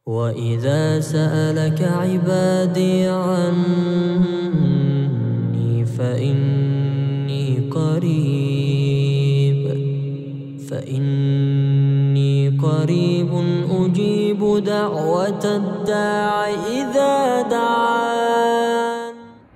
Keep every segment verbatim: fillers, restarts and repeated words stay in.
وإذا سألك عبادي عني فإني قريب فإني قريب أجيب دعوة الداع إذا دعان.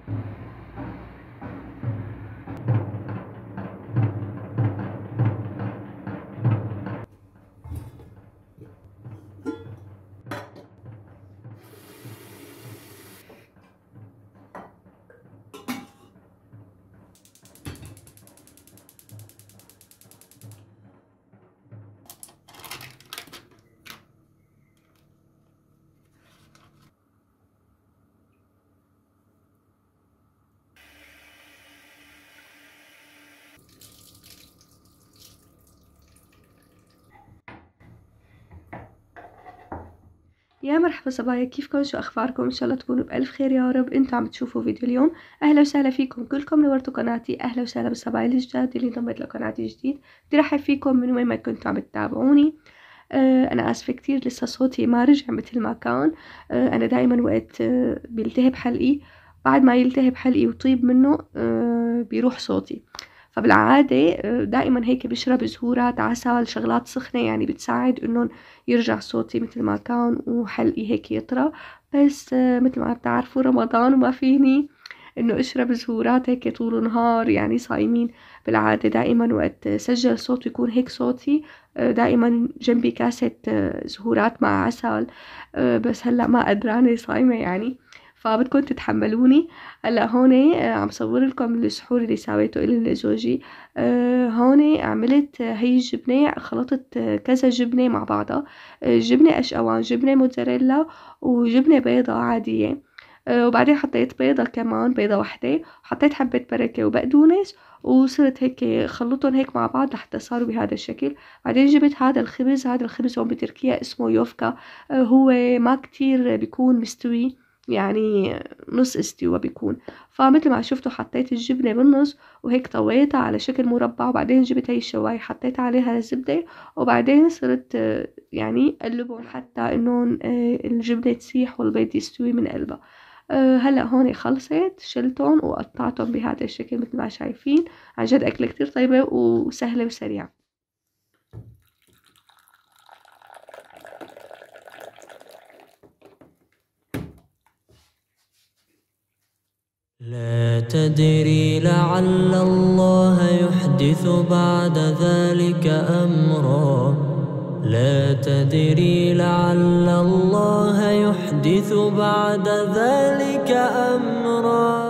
يا مرحبا صبايا، كيفكم؟ شو اخباركم؟ ان شاء الله تكونوا بالف خير يا رب. انتوا عم تشوفوا فيديو اليوم. اهلا وسهلا فيكم كلكم، نورتوا قناتي. اهلا وسهلا بالصبايا الجداد اللي انضمت لقناتي جديد. بدي ارحب فيكم من وين ما كنتوا عم تتابعوني. آه انا اسفه كتير، لسه صوتي ما رجع مثل ما كان. آه انا دائما وقت آه بيلتهب حلقي، بعد ما يلتهب حلقي وطيب منه آه بيروح صوتي. فبالعادة دائما هيك بشرب زهورات عسل، شغلات سخنة يعني بتساعد انه يرجع صوتي مثل ما كان وحلقي هيك يطرى. بس مثل ما بتعرفوا رمضان وما فيني انه اشرب زهورات هيك طول النهار، يعني صايمين. بالعادة دائما وقت سجل صوت يكون هيك صوتي، دائما جنبي كاسة زهورات مع عسل. بس هلأ ما قدرانة صايمة يعني، فبدكم تتحملوني. هلا هون عم صور لكم السحور اللي سويته إلي لزوجي. أه هون عملت هي الجبنة، خلطت كذا جبنة مع بعضها. أه جبنة أشقوان، جبنة موتزاريلا، وجبنة بيضة عادية. أه وبعدين حطيت بيضة كمان، بيضة واحدة، وحطيت حبة بركة وبقدونس، وصرت هيك خلطهم هيك مع بعض لحتى صاروا بهذا الشكل. بعدين جبت هذا الخبز، هذا الخبز هون بتركيا اسمه يوفكا. أه هو ما كتير بيكون مستوي، يعني نص استوى بيكون. فمثل ما شفتوا حطيت الجبنة بالنص وهيك طويتها على شكل مربع، وبعدين جبت هاي الشواية حطيت عليها الزبدة، وبعدين صرت يعني قلبهم حتى انه الجبنة تسيح والبيض يستوي من قلبها. هلا هون خلصت، شلتهم وقطعتهم بهذا الشكل مثل ما شايفين. عن جد أكلة كتير طيبة وسهلة وسريعة. لا تدري لعل الله يحدث بعد ذلك أمرا لا تدري لعل الله يحدث بعد ذلك أمرا.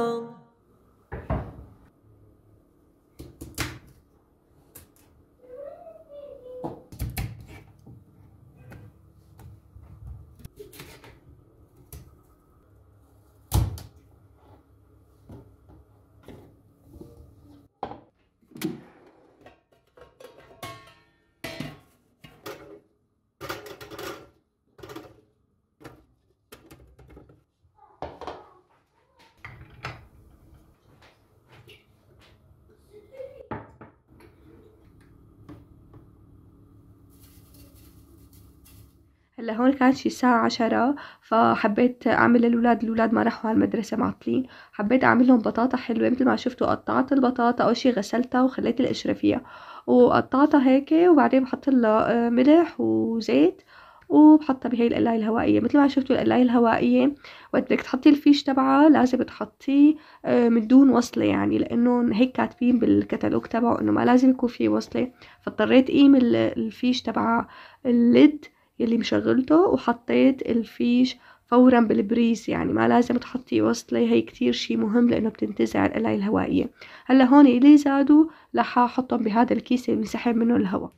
هلا هون كان شي الساعة عشرة، فحبيت أعمل للولاد، الولاد ما راحوا على المدرسة معطلين. حبيت أعمل لهم بطاطا حلوة مثل ما شفتوا. قطعت البطاطا، أول شي غسلتها وخليت القشرة فيها، وقطعتها هيك، وبعدين بحط لها ملح وزيت، وبحطها بهي القلاية الهوائية. مثل ما شفتوا القلاية الهوائية وقت بدك تحطي الفيش تبعها لازم تحطيه من دون وصلة، يعني لأنه هيك كاتبين بالكتالوج تبعه إنه ما لازم يكون فيه وصلة. فاضطريت قيم الفيش تبع الليد يلي مشغلته، وحطيت الفيش فورا بالبريز، يعني ما لازم تحطي وصلة. هي كتير شي مهم لأنه بتنتزع القلاية الهوائية. هلا هون اللي زادوا رح احطهم بهذا الكيس اللي بنسحب منه الهواء.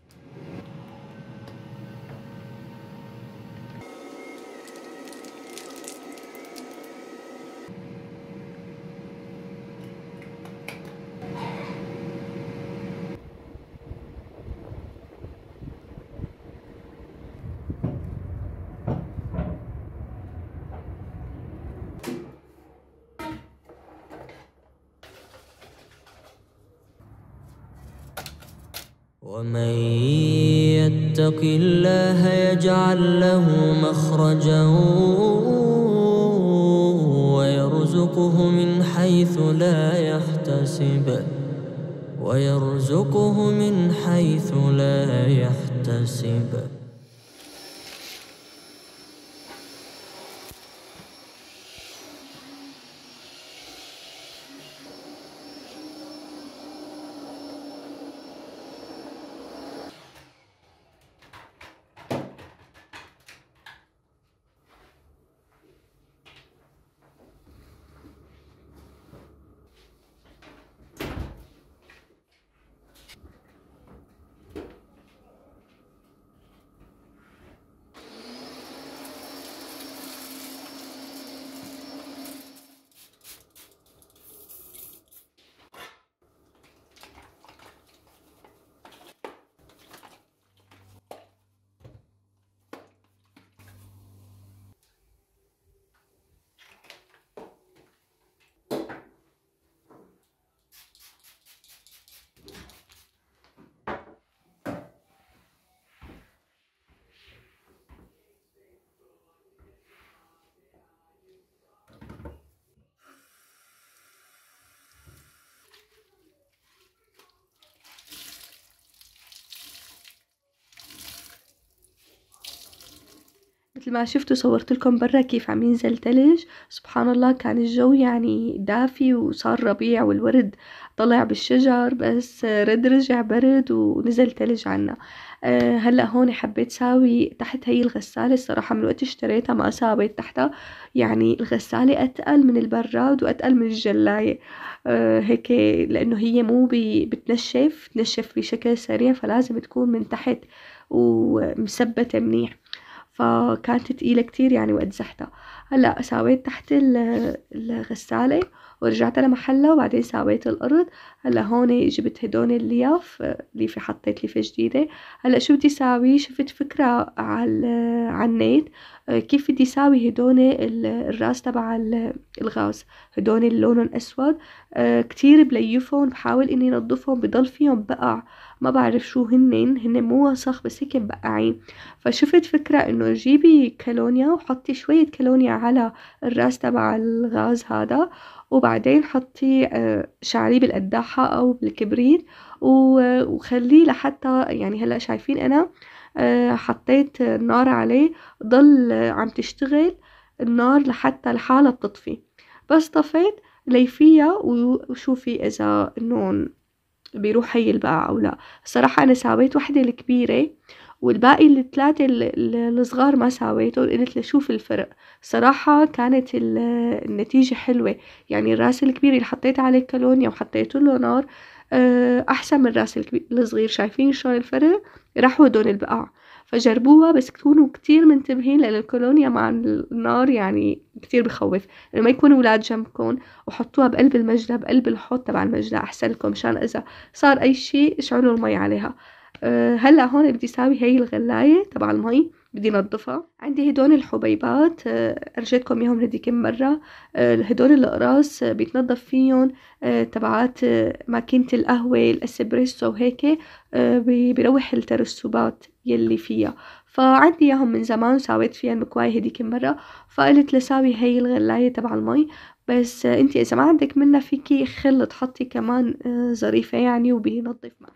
ومن يتق الله يجعل له مخرجا ويرزقه من حيث لا يحتسب ويرزقه من حيث لا يحتسب. مثل ما شفتوا صورت لكم برا كيف عم ينزل تلج. سبحان الله كان الجو يعني دافي وصار ربيع والورد طلع بالشجر، بس رد رجع برد ونزل تلج عنا. أه هلا هون حبيت ساوي تحت هي الغسالة. الصراحة من وقت اشتريتها ما ساويت تحتها، يعني الغسالة أتقل من البراد وأتقل من الجلاية. أه هيك لأنه هي مو بتنشف تنشف بشكل سريع، فلازم تكون من تحت ومثبتة منيح، فكانت تقيلة كتير يعني وقت زحتها. هلا ساويت تحت الغسالة ورجعت لمحلها وبعدين ساويت الأرض. هلا هون جبت هدول اللياف، ليفة حطيت ليفة جديدة. هلا شو بدي ساوي؟ شفت فكرة على على النت كيف بدي ساوي هدول الراس تبع الغاز، هدول اللي لونهم أسود كتير بليفهم، بحاول إني نظفهم بضل فيهم بقع، ما بعرف شو هنن هن مو وسخ بس هيك مبقعين. فشفت فكرة إنه جيبي كالونيا وحطي شوية كالونيا على الراس تبع الغاز هذا، وبعدين حطي شعريه بالقداحة أو بالكبريت وخليه لحتى يعني هلأ شايفين أنا حطيت النار عليه ضل عم تشتغل النار لحتى لحالها بتطفي. بس طفيت ليفيها وشوفي إذا إنه بيروح هي البقع أو لا. الصراحة أنا ساويت وحدة الكبيرة والباقي الثلاثة الصغار ما ساويته، قلت لشوف الفرق. صراحة كانت النتيجة حلوة، يعني الراس الكبير اللي حطيت عليه كالونيا وحطيت له نار أحسن من الراس الصغير. شايفين شلون الفرق؟ راحوا هدول البقع، فجربوها بس تكونوا كتير منتبهين لأن الكولونيا مع النار يعني كتير بخوف. لما يكونوا أولاد جنبكم وحطوها بقلب المجلة بقلب الحوض تبع المجلة أحسن لكم، مشان إذا صار أي شيء اشعلوا المي عليها. أه هلا هون بدي ساوي هي الغلاية تبع المي، بدي نظفها. عندي هدول الحبيبات أه أرجيتكم إياهم هديك مرة. أه هدول الأقراص أه بيتنظف فيهم أه تبعات أه ماكينة القهوة الأسبريسو وهيك، أه بيروح الترسبات يلي فيها. فعندي اياهم من زمان وساويت فيها المكواية هديك مرة، فقلت لساوي هي الغلاية تبع المي. بس أه انتي اذا ما عندك منها فيكي خل تحطي كمان أه ظريفة يعني وبينظف معك.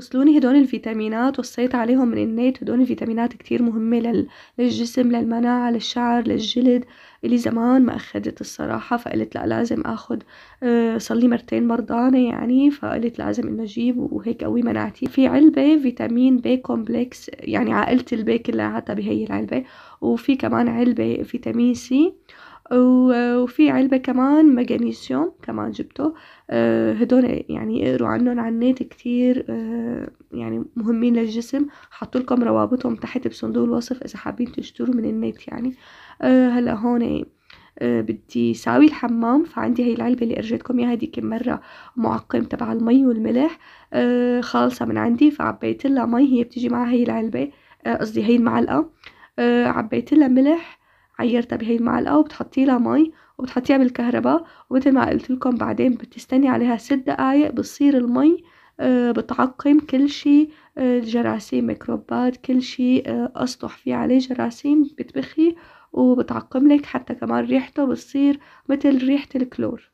وصلوني هدول الفيتامينات، وصيت عليهم من النت. هدول الفيتامينات كتير مهمة لل... للجسم، للمناعة، للشعر، للجلد. اللي زمان ما أخدت الصراحة، فقلت لا لازم أخد. أه صلي مرتين مرضانة يعني، فقلت لازم إنه أجيب وهيك قوي مناعتي. في علبة فيتامين بي كومبلكس، يعني عائلة البي كلها بهي العلبة. وفي كمان علبة فيتامين سي، وفي علبة كمان مغنيسيوم كمان جبته. أه هدول يعني اقروا عنهم على النت كتير، أه يعني مهمين للجسم. حطوا لكم روابطهم تحت بصندوق الوصف إذا حابين تشتروا من النت يعني. أه هلا هون أه بدي ساوي الحمام، فعندي هي العلبة اللي أرجيتكم إياها هديك مرة، معقم تبع المي والملح. أه خالصة من عندي، فعبيت لها مي، هي بتيجي معها هي العلبة، قصدي أه هي المعلقة. أه عبيت لها ملح، عيرتها بهي المعلقة، وبتحطي لها مي وبتحطيها بالكهرباء. ومثل ما قلت لكم بعدين بتستني عليها ست دقايق، بتصير المي أه بتعقم كل شي، أه الجراثيم، ميكروبات، كل شي أه أسطح فيه عليه جراثيم بتبخي وبتعقم لك. حتى كمان ريحته بتصير مثل ريحة الكلور.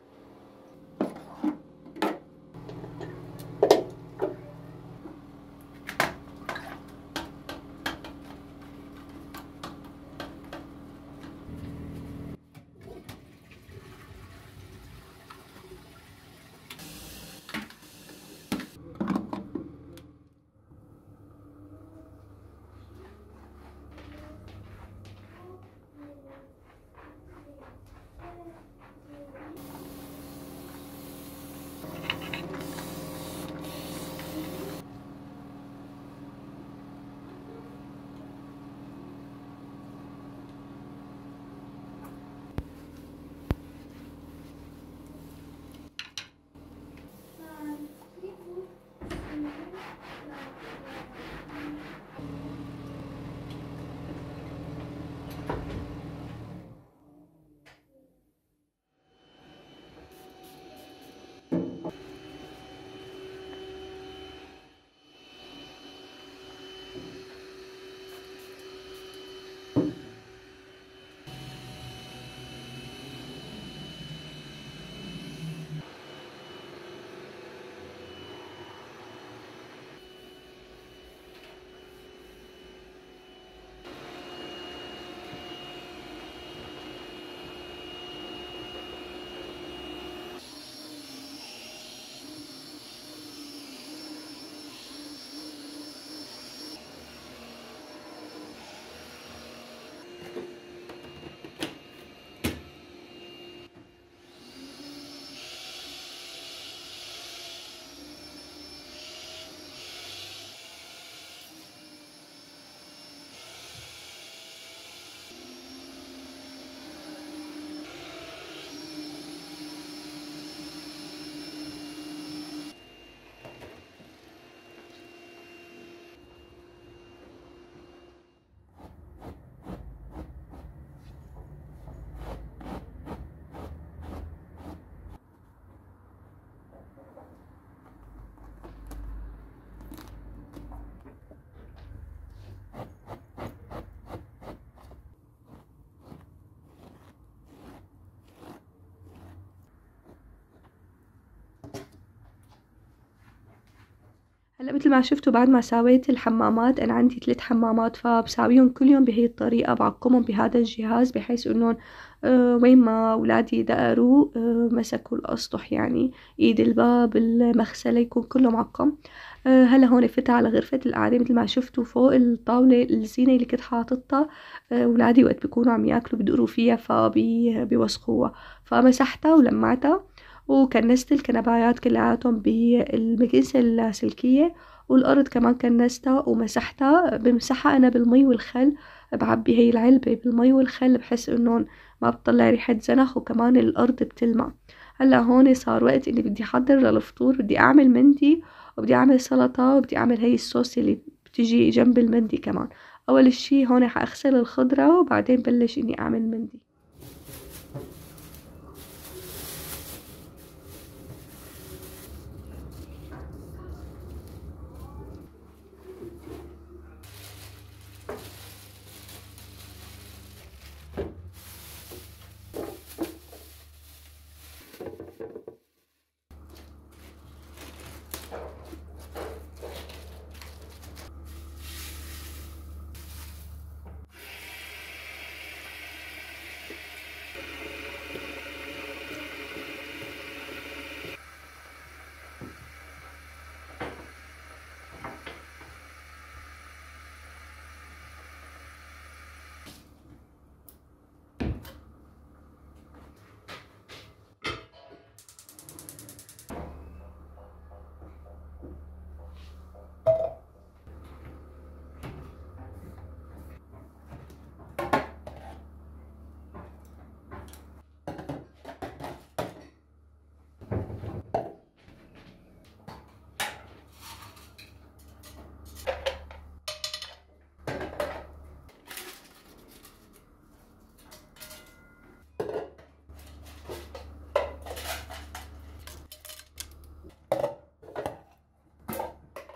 هلا مثل ما شفتوا بعد ما سويت الحمامات، انا عندي ثلاث حمامات، فبساويهم كل يوم بهي الطريقه، بعقمهم بهذا الجهاز بحيث انهم أه وين ما اولادي دقروا أه مسكوا الاسطح، يعني ايد الباب، المغسله، يكون كله معقم. أه هلا هون فتح على غرفه القعده، مثل ما شفتوا فوق الطاوله الزينه اللي كنت حاططها، أه اولادي وقت بيكونوا عم ياكلوا بدقروا فيها فبيوسخوها، فمسحتها ولمعتها وكنست الكنبايات كلياتهم بالمكنسة اللاسلكية، والأرض كمان كنستها ومسحتها. بمسحها أنا بالمي والخل، بعبي هي العلبة بالمي والخل بحس إنه ما بتطلع ريحة زنخ، وكمان الأرض بتلمع. هلا هون صار وقت إني بدي أحضر للفطور، بدي أعمل مندي وبدي أعمل سلطة وبدي أعمل هي الصوص اللي بتجي جنب المندي كمان. أول شي هون حأغسل الخضرة وبعدين بلش إني أعمل مندي.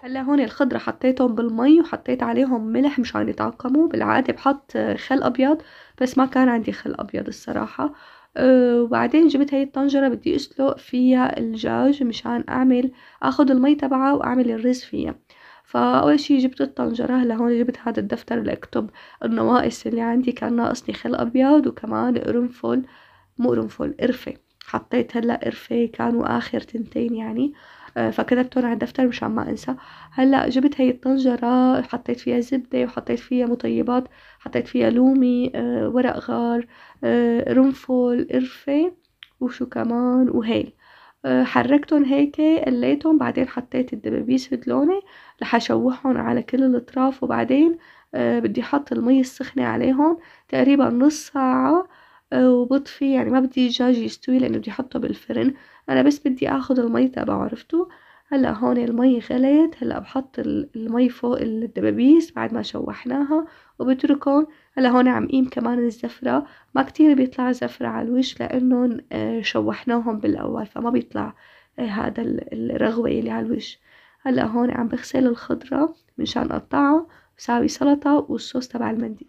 هلا هون الخضرة حطيتهم بالمي وحطيت عليهم ملح مشان يتعقموا. بالعادة بحط خل أبيض بس ما كان عندي خل أبيض الصراحة. أه وبعدين جبت هاي الطنجرة بدي أسلق فيها الدجاج مشان أعمل أخذ المي تبعها وأعمل الرز فيها. فأول شي جبت الطنجرة. هلا هون جبت هذا الدفتر لأكتب النواقص اللي عندي. كان ناقصني خل أبيض وكمان قرنفل، مو قرنفل، قرفة. حطيت هلا قرفة، كانوا آخر تنتين يعني. آه، فكتبتهم على الدفتر مشان ما انسى. هلا جبت هاي الطنجرة، حطيت فيها زبدة وحطيت فيها مطيبات، حطيت فيها لومي، أه ورق غار، أه قرنفل، قرفة، وشو كمان، وهيل. أه حركتهم هيك، قليتهم، بعدين حطيت الدبابيس بدلوني رح اشوحهم على كل الاطراف. وبعدين أه بدي احط المي السخنة عليهم تقريبا نص ساعة. أه وبطفي، يعني ما بدي الدجاج يستوي لانه بدي احطه بالفرن. انا بس بدي اخذ المي تبعه، عرفتوا. هلا هون المي غليت. هلا بحط المي فوق الدبابيس بعد ما شوحناها وبتركهم. هلا هون عم قيم كمان الزفرة. ما كتير بيطلع زفرة على الوش لانه شوحناهم بالاول فما بيطلع هذا الرغوة اللي على الوش. هلا هون عم بغسل الخضرة مشان اقطعها وساوي سلطة والصوص تبع المندي.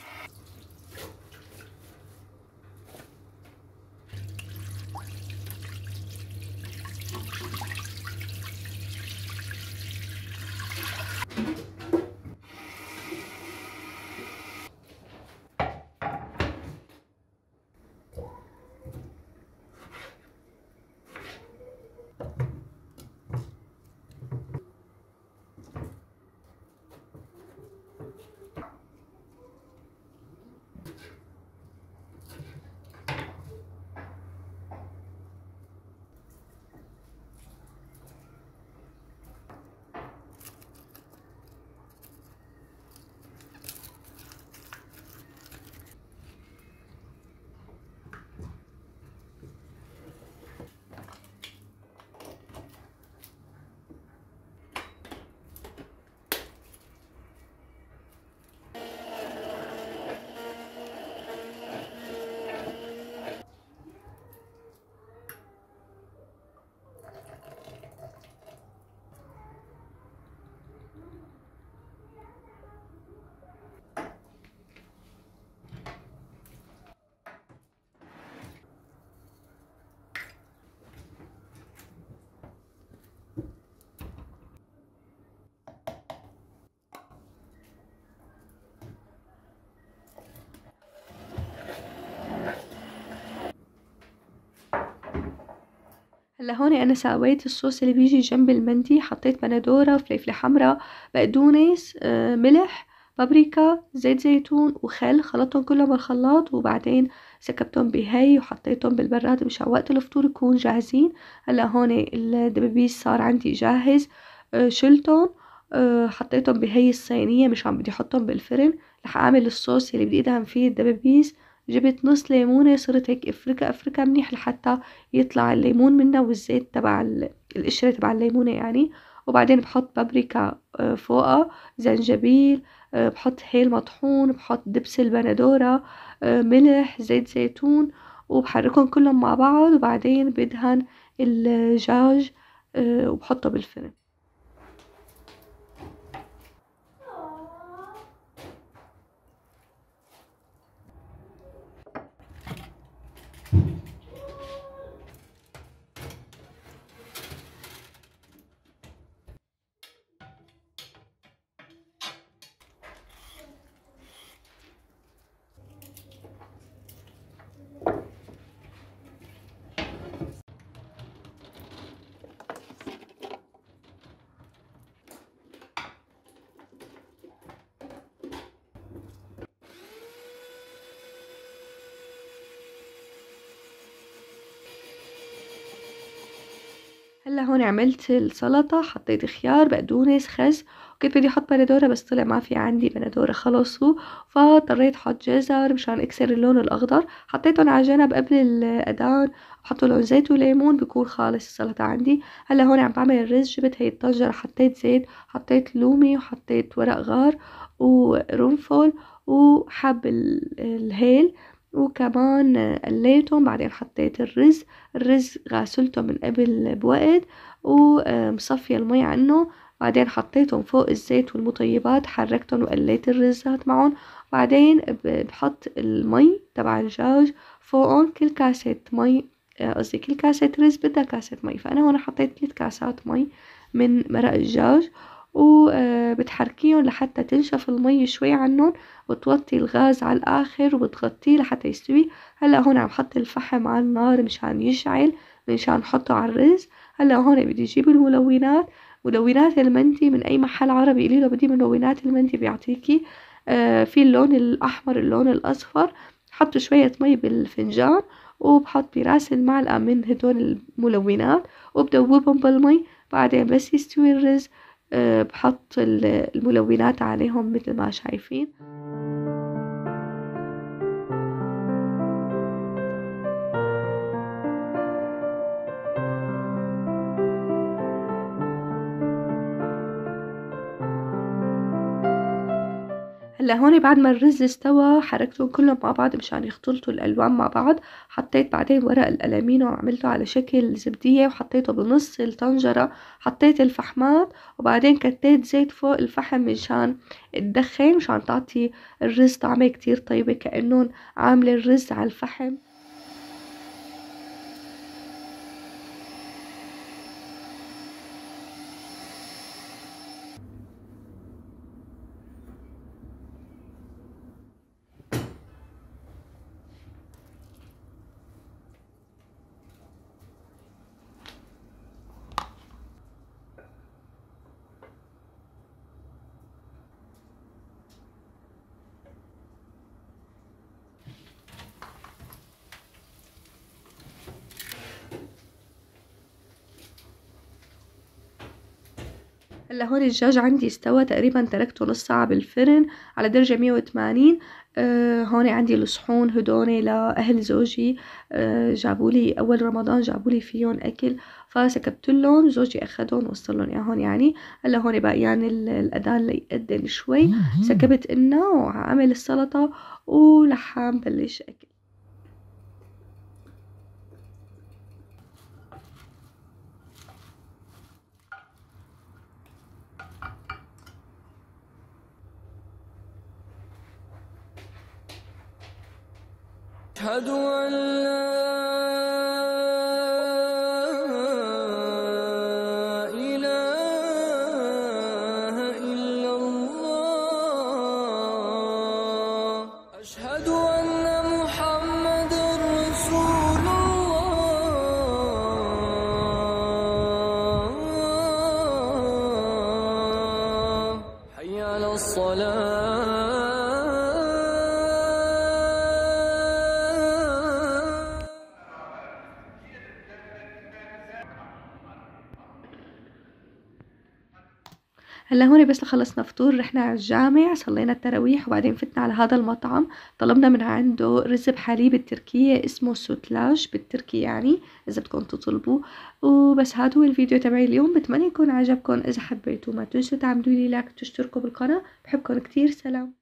هلا هون انا سويت الصوص اللي بيجي جنب المندي. حطيت بندورة، فليفلة حمراء، بقدونس، آه، ملح، بابريكا، زيت زيتون وخل. خلطتهم كلهم بالخلاط وبعدين سكبتهم بهي وحطيتهم بالبراد مشان وقت الفطور يكون جاهزين. هلا هون الدبابيس صار عندي جاهز. آه، شلتهم، آه، حطيتهم بهي الصينية مشان بدي احطهم بالفرن. رح اعمل الصوص اللي بدي ادهن فيه الدبابيس. جبت نص ليمونة، صرت هيك افركها افركها منيح لحتى يطلع الليمون منها والزيت تبع القشرة تبع الليمونة يعني. وبعدين بحط بابريكا فوقها، زنجبيل، بحط هيل مطحون، بحط دبس البندورة، ملح، زيت زيتون، وبحركهم كلهم مع بعض. وبعدين بدهن الدجاج وبحطه بالفرن. هلا هون عملت السلطة. حطيت خيار، بقدونس، خس، وكنت بدي احط بندورة بس طلع ما في عندي بندورة خلصوا. فاضطريت احط جزر مشان اكسر اللون الاخضر. حطيتهم على جنب قبل الاذان. بحط لهم زيت وليمون بيكون خالص السلطة عندي. هلا هون عم بعمل الرز. جبت هي الطنجرة، حطيت زيت، حطيت لومي، وحطيت ورق غار وقرنفل وحب الهيل، وكمان قليتهم. بعدين حطيت الرز. الرز غاسلته من قبل بوقت ومصفية المي عنه. بعدين حطيتهم فوق الزيت والمطيبات، حركتهم وقليت الرزات معهم. بعدين بحط المي تبع الدجاج فوقهم، كل كاسة مي قصدي كل كاسة رز بدها كاسة مي، فأنا هون حطيت ثلاث كاسات مي من مرق الدجاج، وبتحركيهم لحتى تنشف المي شوي عنهم، وتوطي الغاز على الآخر وبتغطيه لحتى يستوي. هلا هون عم حط الفحم على النار مشان يشعل، مشان نحطه على الرز. هلا هون بدي اجيب الملونات، ملونات المندي من اي محل عربي قولي له بدي ملونات المندي بيعطيكي. آه في اللون الاحمر، اللون الاصفر. حط شوية مي بالفنجان وبحط براس المعلقة من هدول الملونات وبدوبهم بالمي. بعدين بس يستوي الرز أه بحط الملونات عليهم مثل ما شايفين. هلا هون بعد ما الرز استوى حركتهم كلهم مع بعض مشان يختلطوا الالوان مع بعض. حطيت بعدين ورق الالمين وعملته على شكل زبديه وحطيته بنص الطنجره. حطيت الفحمات وبعدين كتيت زيت فوق الفحم مشان تدخن، مشان تعطي الرز طعمه كتير طيبه، كأنهم عامله الرز على الفحم. هلا هون الدجاج عندي استوى تقريبا، تركته نص ساعة بالفرن على درجة مية وثمانين. آه هون عندي الصحون هدول لأهل زوجي، آه جابولي أول رمضان جابولي فيهم أكل، فسكبتلهم، زوجي أخدهم وصلهم إياهم يعني. هلا هون باقيان الأذان ليأذن شوي، سكبت إنه وعمل السلطة ولحام بلش أكل. أشهد أن لا إله إلا الله، أشهد أن محمد رسول الله، حي على الصلاة. هلا هون بس خلصنا فطور، رحنا على الجامع، صلينا التراويح، وبعدين فتنا على هذا المطعم. طلبنا من عنده رز بحليب التركية اسمه سوتلاش بالتركي يعني، إذا بدكم تطلبوه. وبس هذا هو الفيديو تبعي اليوم، بتمنى يكون عجبكم. إذا حبيتوا ما تنسوا تعملوا لي لايك وتشتركوا بالقناة، بحبكم كتير. سلام.